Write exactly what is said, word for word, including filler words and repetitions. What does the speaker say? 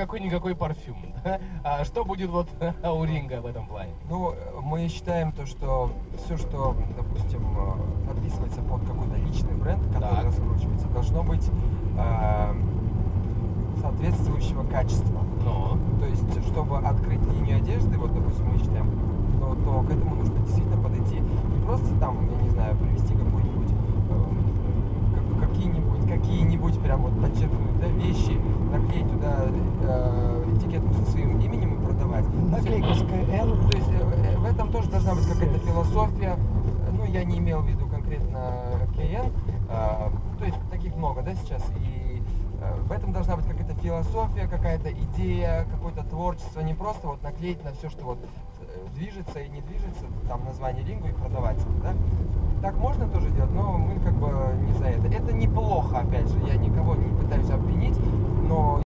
какой-никакой парфюм. Да? А что будет вот у Ринга в этом плане? Ну, мы считаем то, что все, что, допустим, подписывается под какой-то личный бренд, который Так. раскручивается, должно быть э, соответствующего качества. Но. То есть, чтобы открыть линию одежды, вот, допустим, мы считаем, то, то к этому нужно действительно подойти. Не просто там, я не знаю, привести какой-нибудь, э, какие-нибудь, какие-нибудь прям вот подчеркнуть, да, вещи, наклеить туда э, этикетку со своим именем и продавать. Наклейку с КН. То есть э, в этом тоже должна быть какая-то философия. Ну, я не имел в виду конкретно КН. Э, то есть таких много, да, сейчас. И э, в этом должна быть какая-то философия, какая-то идея, какое-то творчество. Не просто вот наклеить на все, что вот движется и не движется, там название Рингу и продавать, да? Так можно тоже делать, но мы как бы не за это. Это неплохо, опять же, я никого не пытаюсь обвинить, но